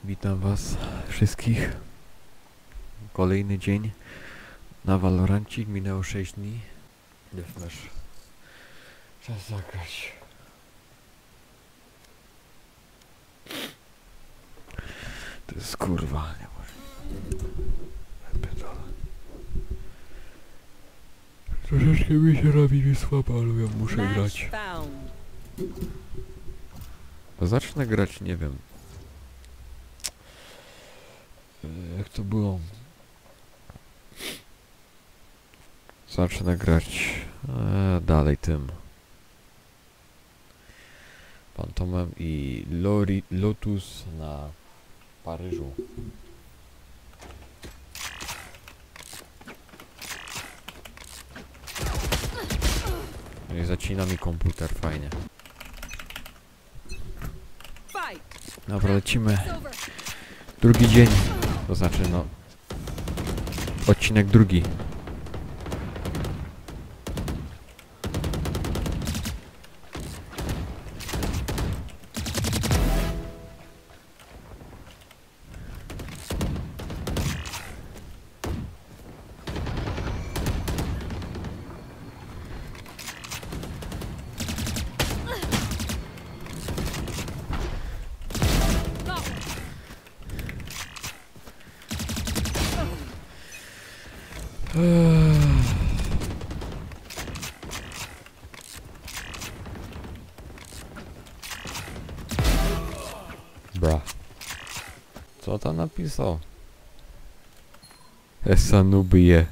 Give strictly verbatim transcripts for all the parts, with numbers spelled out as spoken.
Witam was wszystkich. Kolejny dzień na Valorancie. Minęło sześć dni. Deathmatch. Czas zagrać. To jest kurwa, nie może. Pierdolę. Troszeczkę mi się robi mi słabo, ale ja muszę grać. Zacznę grać, nie wiem. Jak to było? Zacznę grać e, dalej tym Fantomem i Lori, Lotus na Paryżu. No i zacina mi komputer, fajnie. Dobra, lecimy. Drugi dzień, to znaczy no odcinek drugi. Bra. Co tam napisał? Esa nubie.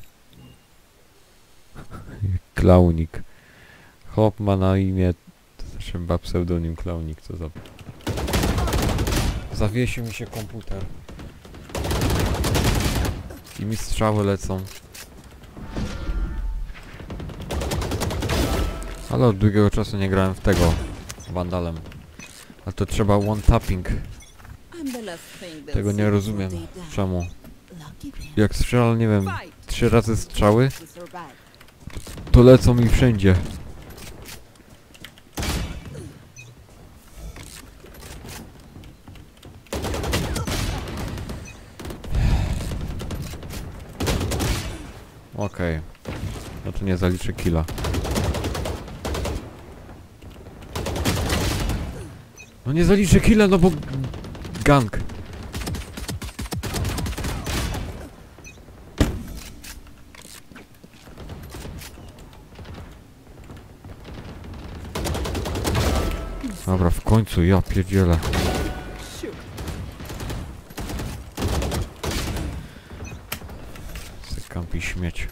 Klaunik. Chłop ma na imię... To znaczy chyba pseudonim Klaunik, co za... Zawiesił mi się komputer. I mi strzały lecą. Ale od długiego czasu nie grałem w tego Vandalem. A to trzeba one-tapping. Tego nie rozumiem. Czemu? Jak strzelam, nie wiem, trzy razy strzały, to lecą mi wszędzie. Okej. Okay. No to nie zaliczę killa. No nie zaliczę killa, no bo... Gang. Dobra, w końcu, ja pierdzielę. Kampi śmieć.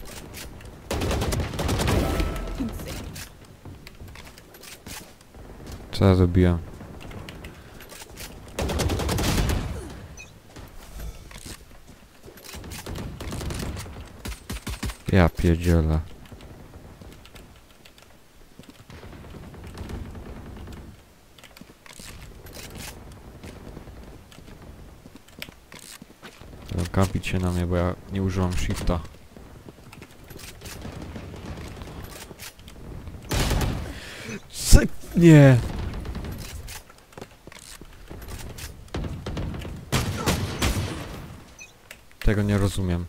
Co ja zrobiłem? Ja pierdzielę. Kampić się na mnie, bo ja nie użyłam shifta. Nie! Tego nie rozumiem.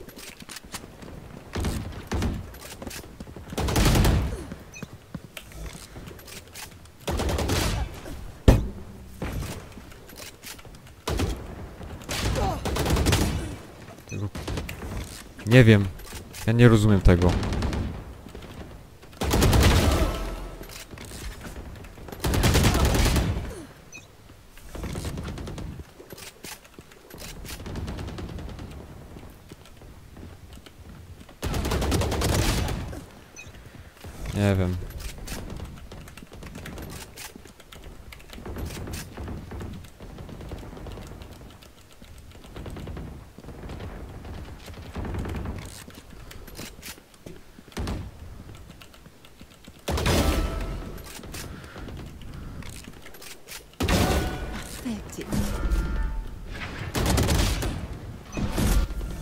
Tego... Nie wiem. Ja nie rozumiem tego. Nie wiem.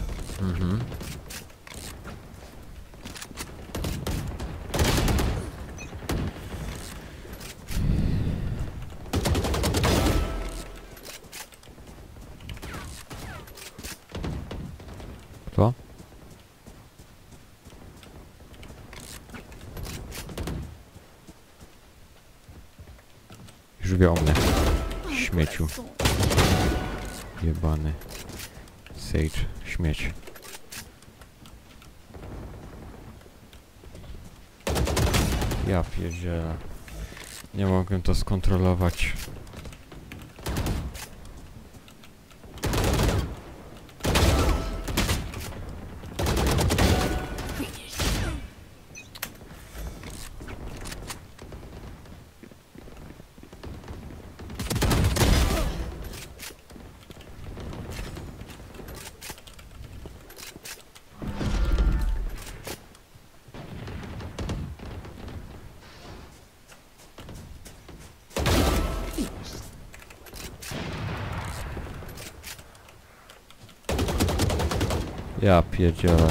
Mhm. Co? Już wie o mnie. Śmieciu. Jebany. Sage. Śmieć. Ja pierdzielę. Nie mogłem to skontrolować. Ja pierdzielę.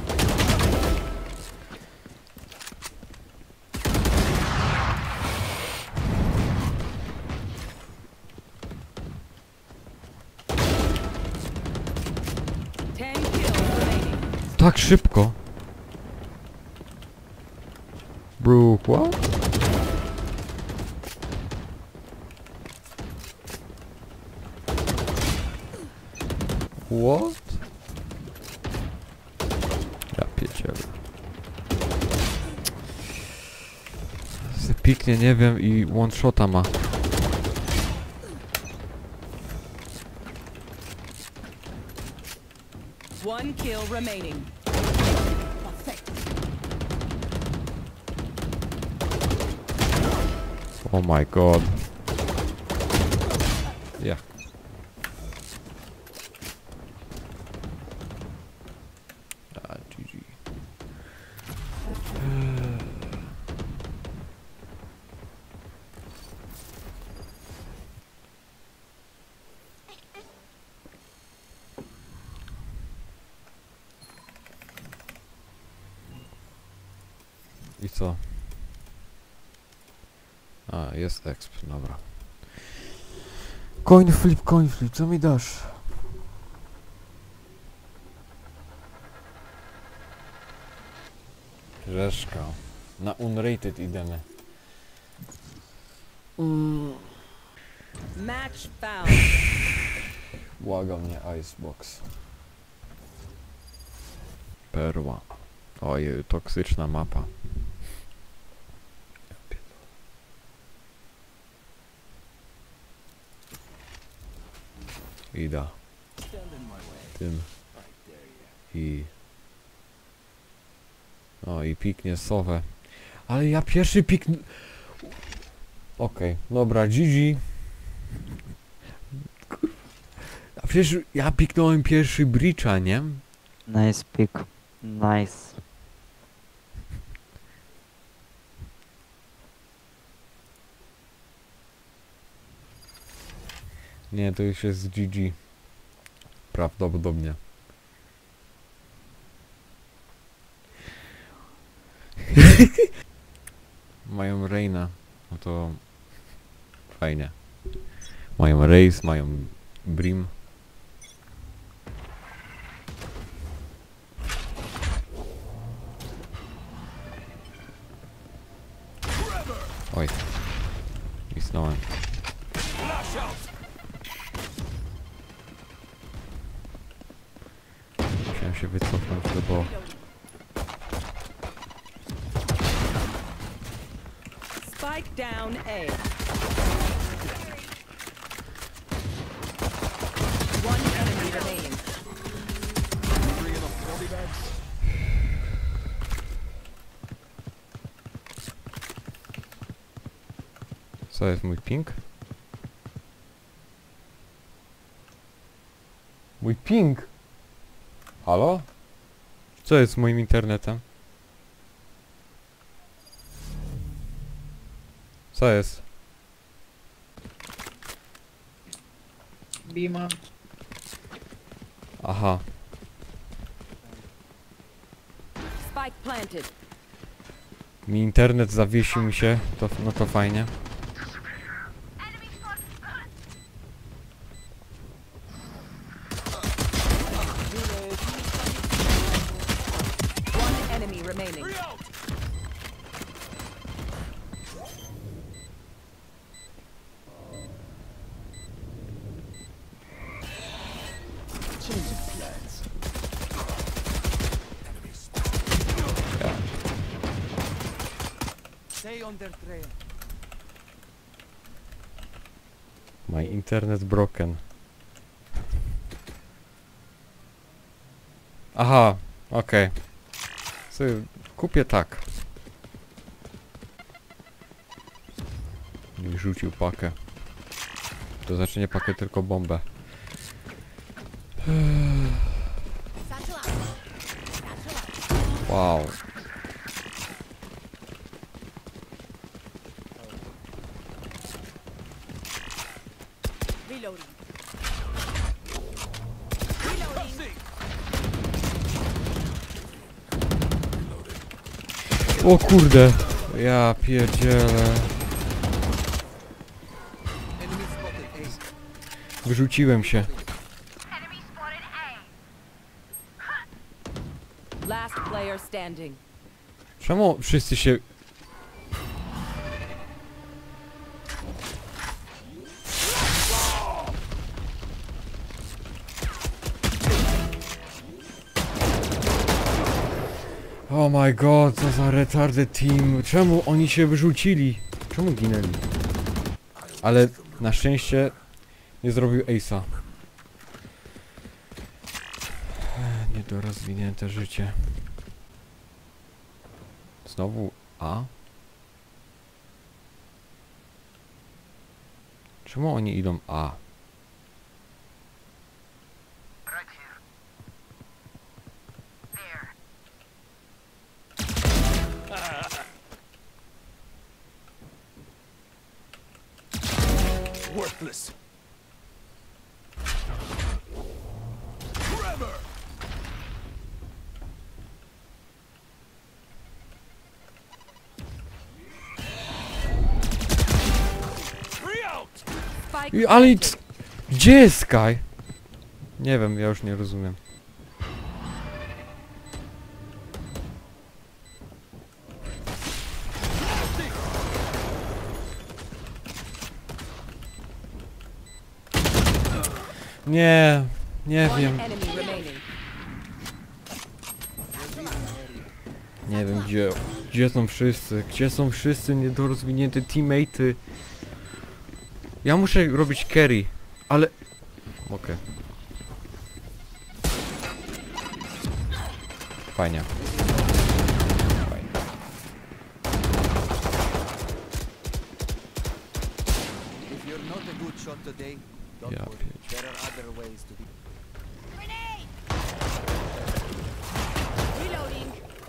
Tak szybko. Brook, what? What? Ja pierdzielę. Se piknie, nie wiem, i one shota ma. One kill remaining. Oh my god. Ja. A, G G. I co? A, jest exp, dobra. Coin flip, coin flip, co mi dasz? Rzeszka. Na unrated idemy. Mm. Match found. Błaga mnie Icebox. Perła. Oj, toksyczna mapa. Ida. Tym. I... O, i piknie sowę. Ale ja pierwszy pikn... Okej, okay, dobra, G G. Kurwa. A przecież ja piknąłem pierwszy breacha, nie? Nice pick. Nice. Nie, to już jest G G. Prawdopodobnie. Mają Reina. No to... fajnie. Mają Raze, mają Brim. Oj. Isnąłem. Musiałem się wycofnąć, bo... Spike down A. One enemy remaining. Co jest mój ping? Mój ping! Halo? Co jest z moim internetem? Co jest? Bima. Aha. Spike planted. Mi internet zawiesił mi się, to, no to fajnie. remaining. My internet broken. Aha, okej. Okay. Kupię tak. I rzucił pakę. To znaczy nie pakę, tylko bombę. Wow. Reloading. O kurde. Ja pierdzielę. Wyrzuciłem się. Last player standing. Czemu wszyscy się... Oh my god, co za retarded team. Czemu oni się wyrzucili? Czemu ginęli? Ale na szczęście nie zrobił ace'a. Niedorozwinięte życie. Znowu A? Czemu oni idą A? Worthless. Forever. Free out. Spike I, ale planted. c- gdzie jest Sky? Nie wiem, ja już nie rozumiem. Nie, nie One wiem. enemy remaining. Nie wiem gdzie, gdzie są wszyscy, gdzie są wszyscy niedorozwinięte teammate'y. Ja muszę robić carry, ale... Okej. Fajnie. Fajnie. If you're not a good shot today, don't Ja worry. pierdzie- There are other ways to be. Reloading.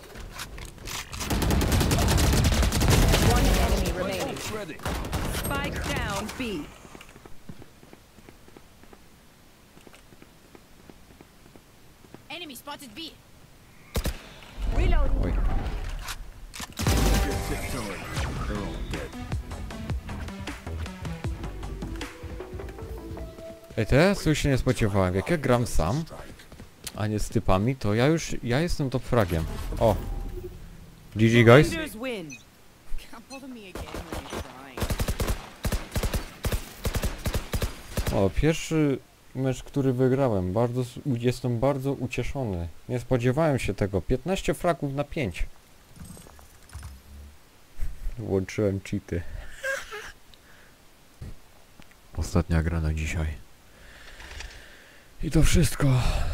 One enemy remaining. Ready. Spike down B. Enemy spotted B. Reloading. Oj. They're all dead. Ej, teraz tu się nie spodziewałem. Jak ja gram sam, a nie z typami, to ja już, ja jestem top fragiem. O. G G guys. Defenders win. Can't bother me again when you're trying. O, pierwszy mecz, który wygrałem. Bardzo, s- u- jestem bardzo ucieszony. Nie spodziewałem się tego. piętnaście fragów na pięć. Włączyłem cheaty. Ostatnia gra na dzisiaj. I to wszystko.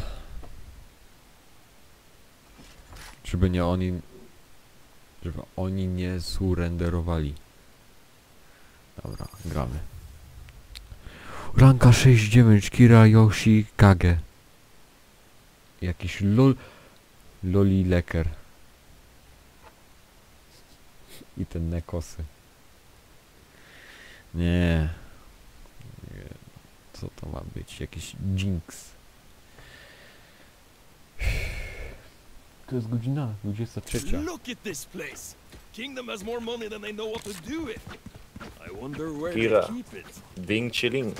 Żeby nie oni... Żeby oni nie surrenderowali. Dobra, gramy. Ranka sześć dziewięć, Kira Yoshi Kage. Jakiś lol... Loli leker. I ten nekosy. Nie. Nie. Co to ma być? Jakiś Jinx. To jest godzina dwudziesta trzecia. Look at this place. Kingdom has more money than they know what to do with. I wonder where Kira. they keep it. Bing chilling.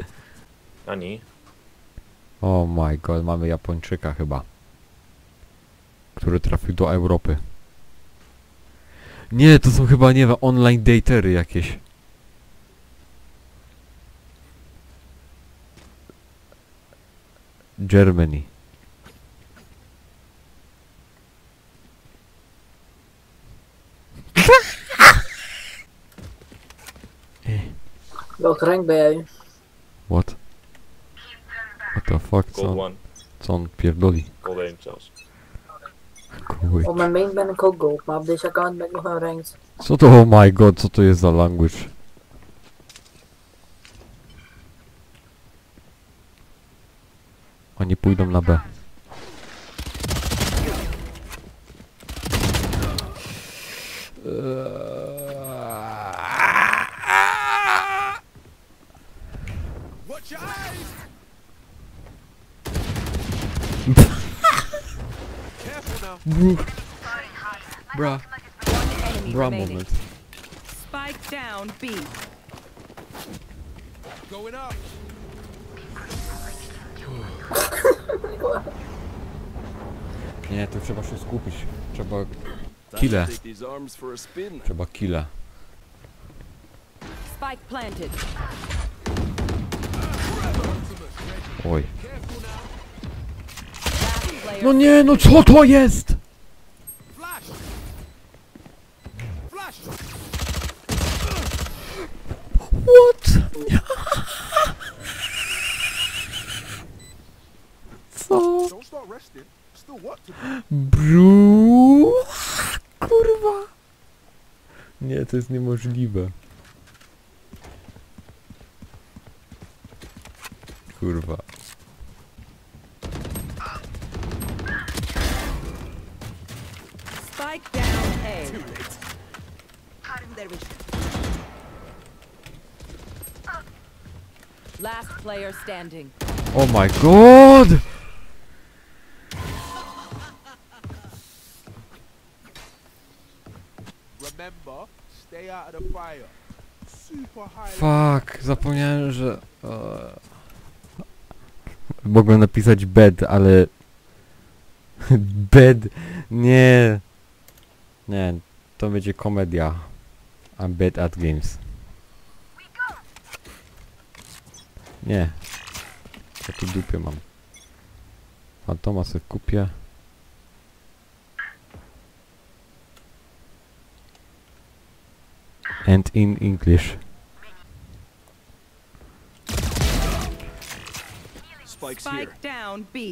Ani? Oh my god, mamy Japończyka chyba. który trafił do Europy. Nie, to są chyba, nie wiem, online datery jakieś. Germany. Welk rank ben jij? What? What the fuck? Co Gold on, one, co on pierdoli? gold één zelfs. Kuj. Op mijn main ben ik ook gold, maar op deze account ben ik nog een ranked. Co to, oh my god, co to jest za language? Oni pójdą na B. Watch your eyes! Careful now. Bra. One enemy Bra remaining. moment. Spike down B. Going up. Nie, tu trzeba się skupić. Trzeba... Time Kille. to take these arms for a spin. Trzeba killa. Spike planted. Oj. Last player. No nie, no co to jest? Flash! Flash! What? Co? Don't start resting. Still what to do? Bru. Kurwa. Nie, to jest niemożliwe. Kurwa. Spike down A. Last player standing. Oh my god! Remember, stay out of the fire. Super high. Fuck, zapomniałem, że... e, Mogłem napisać bed, ale... Bed... Nie... Nie, to będzie komedia. I'm bad at games. Nie. Ja tu dupie mam. Fantoma sobie kupię. And in English. Spike's here. Spike down B.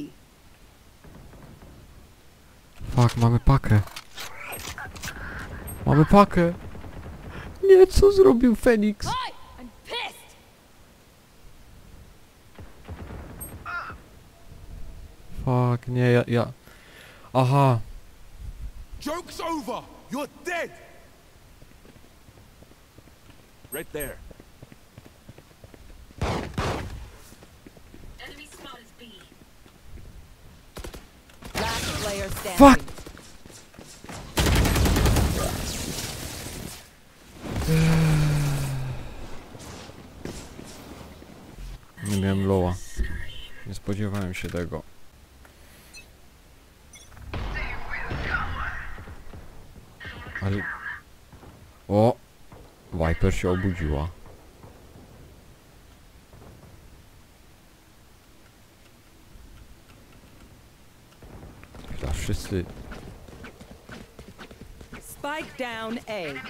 Fuck, mamy pakę. Mamy pakę. Nie, co zrobił Feniks? I'm pissed. Fuck, nie, ja, ja... Aha. Joke's over. You're dead. Right there. Last player standing. Fuck! Nie miałem loa. Nie spodziewałem się tego. Ale... O! Viper się obudziła. Chwila, wszyscy... Spike down A.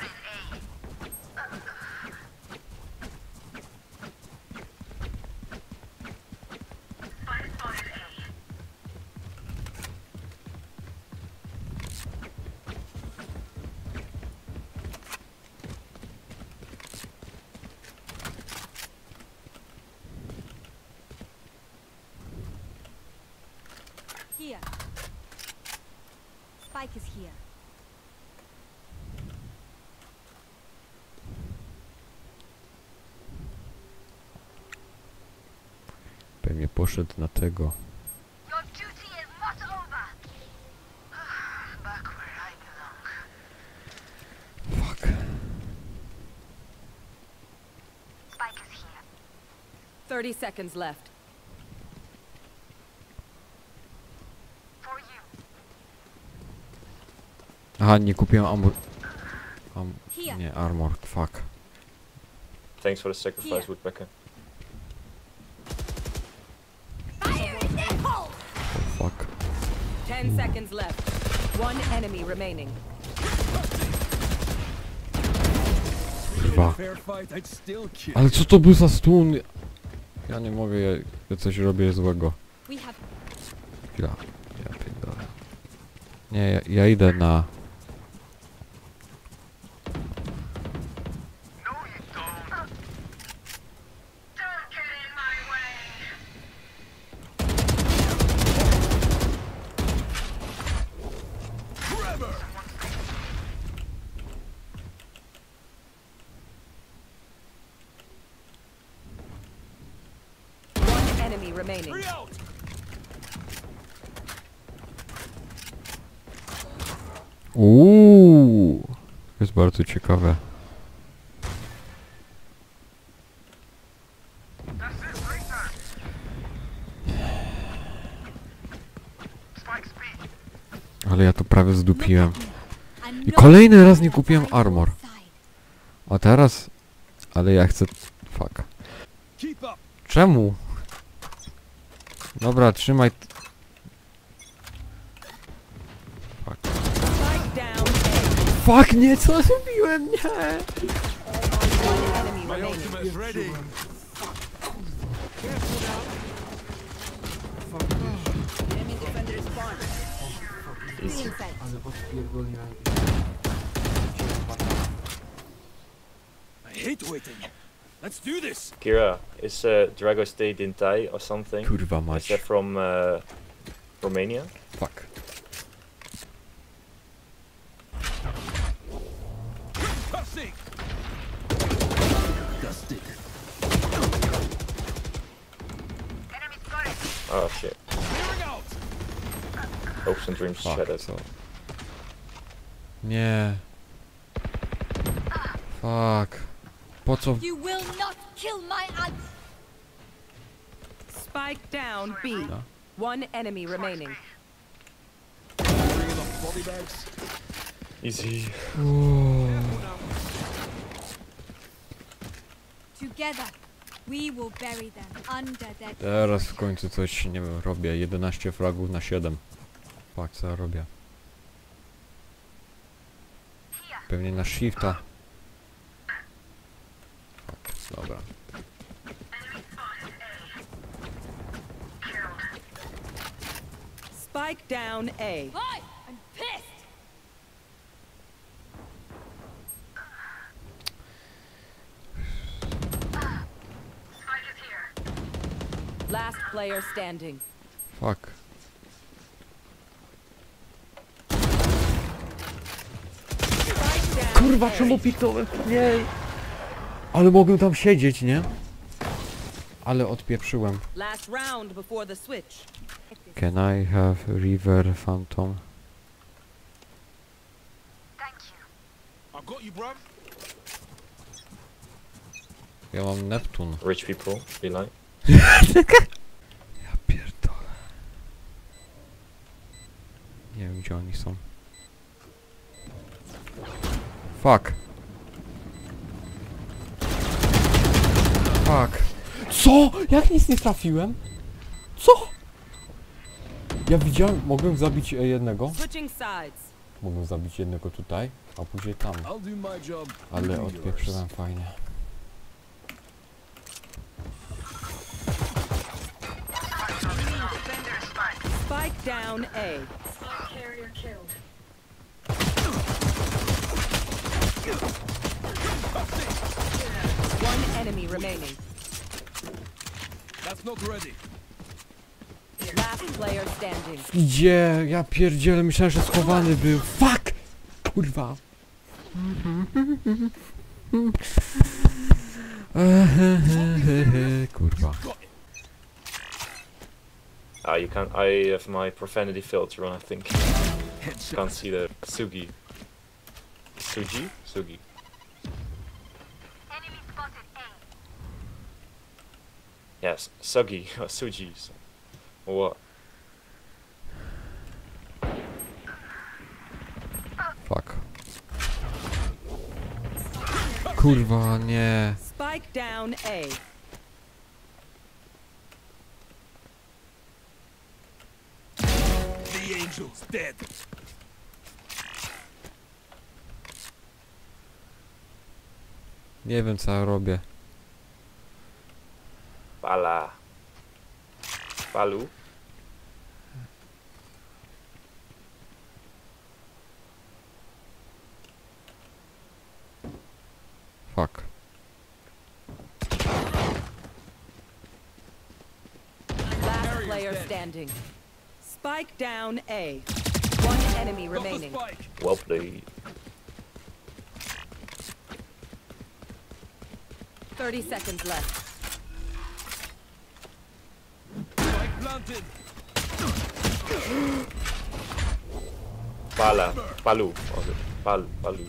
Here. Spike is here. Pewnie poszedł na tego. Your duty is not over. Back where I belong. Fuck. Spike is here. Thirty seconds left. For you. Aha, nie kupiłem amur... Am... Nie, armor, fuck. Thanks for the sacrifice, Here. Woodpecker. Oh, fuck. Ten seconds left. One enemy remaining. Kurwa. Fair fight, I'd still kill. Ale co to był za stun? Ja nie mogę, ja, ja coś robię złego. We have Chwila. Ja pierdolę. Nie, ja, ja idę na... No, you don't. Don't get in my way. One enemy remaining. Three out. Uuu, jest bardzo ciekawe. That's it, right there. Spike speed. Ale ja to prawie zdupiłem. I'm I not kolejny raz nie kupiłem on your armor. side. A teraz... Ale ja chcę... Fuck. Keep up. Czemu? Dobra, trzymaj... t- Fuck. Spike down Fuck, nie, co zrobiłem? Nie! A. One enemy My remaining. ultimate's ready. Enemy defender spawned. Easy. Inside. I hate waiting. Let's do this. Kira, is uh, Drago State Dintai or something? Kurwa Is mać. that from uh, Romania? Fuck. Passing. Dusted. Enemy spotted. Oh shit. Clearing out. Hopes and dreams Fuck, shattered. co? Nie. Fuck. Po co? You will not kill my ally. Spike down B. No. One enemy remaining. Bringing up body bags. Easy. Together, we will bury them under their Teraz w końcu coś, nie wiem, robię. jedenaście fragów na siedem. Fuck, co ja robię? Pewnie na shifta. Fuck, dobra. Spike down A. Hi! I'm pissed! Spike is here. Last player standing. Fuck. Spike down Kurwa, A. czemu piknąłem? Nie. Ale mogłem tam siedzieć, nie? Ale odpieprzyłem. Last round before the switch. Can I have River Phantom? Thank you. I've got you, bruv. Ja mam Neptun. Rich people, be like. Ja pierdolę. Nie wiem, gdzie oni są. Fuck. Fuck. Co? Jak nic nie trafiłem? Co? Ja widziałem, mogłem zabić e, jednego. Switching sides. Mogłem zabić jednego tutaj, a później tam. I'll do my job. Ale you do yours. odpieprzyłem fajnie. Defender spike. Spike down A. Carrier killed. One enemy remaining. That's not ready. Last player standing. Gdzie? Ja pierdzielę, myślałem, że schowany był. Fuck! Kurwa. Kurwa. Ah, you can't. I have my profanity filter on, I think. Headshot. Can't see the Sugi. Suji? Sugi. Enemy spotted A. Yes, Sugi or Suji. So. Or what? Fuck. Kurwa, nie. Spike down A. The angel's dead. Nie wiem co ja robię. Pala. Palu. Fuck. Last player standing. Spike down A. One enemy Got the remaining. spike. Well played. thirty seconds left. Spike planted. Pala. Palu. Was it? Pal. Palu.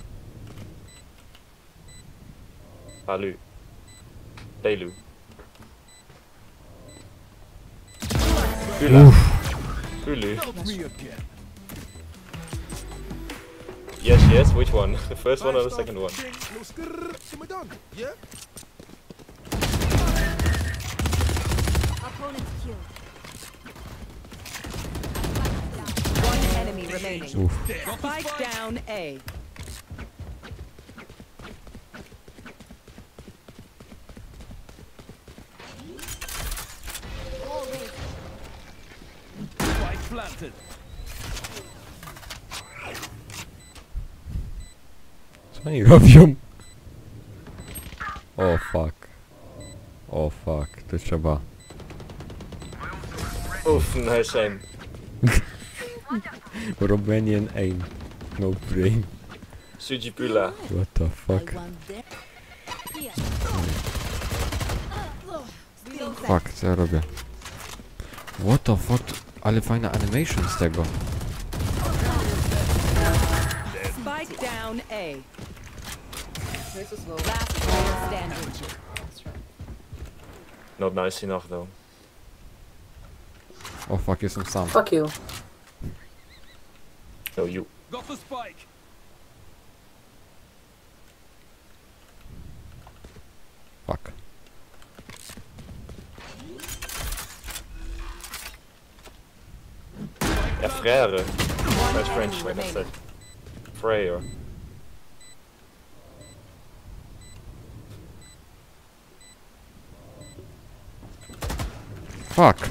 Palu. Pelu. Pula. Pulu. Help me again. Yes, yes. Which one? The first one or the second one? Ding, no skrrr, to my done. Yeah? Opponent killed. One enemy remaining. Uff. Spike down A. Spike planted. Co oni robią? O fuck. O fuck, to trzeba. Oof, no shame. Romanian aim. No brain. Suji Pula. What the fuck? Here. Fuck, co ja robię? What the fuck? Ale fajna animation z tego. Spike down A. Last player standing. Not nice enough though. O fuck, jestem sam. Fuck you. No, you. Got the spike. Fuck. Ja, frère. One That's enemy French, like I said. remaining. Frère. Fuck.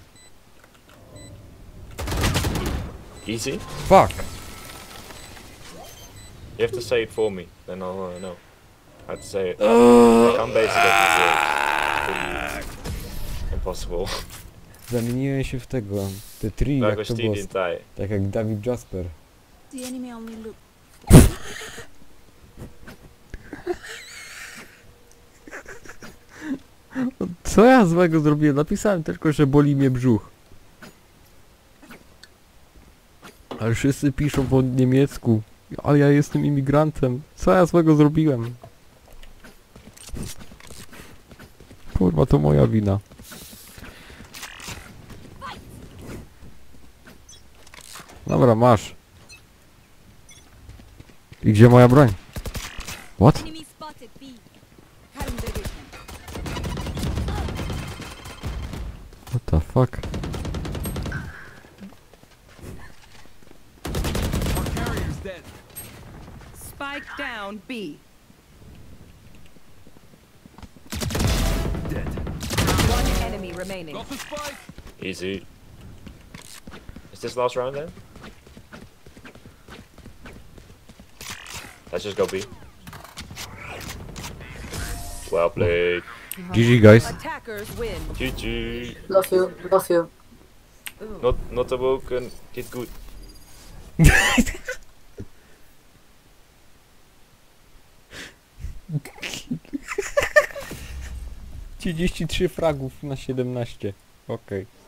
Easy? Fuck. You have to say it for me, then I'll uh, know how to say it. I can't base it off of words. Impossible. Zamieniłem się w tego. Te tree, jak Jakoś to ty było. nie daje. Tak jak David Jasper. The enemy only look. Co ja złego zrobiłem? Napisałem tylko, że boli mnie brzuch. Ale wszyscy piszą po niemiecku. Ale ja jestem imigrantem. Co ja złego zrobiłem? Kurwa, to moja wina. Dobra, masz. I gdzie moja broń? What? Enemy spotted B. Cutting the vision. What the fuck? Our carrier's dead. Spike down B. Dead. One enemy remaining. Got the spike. Easy. Is this last round then? Let's just go B. Well played. G G guys. Attackers win. G G. Love you. Love you. Not, not awoken. Get good. trzydzieści trzy fragów na siedemnaście. Okej. Okay.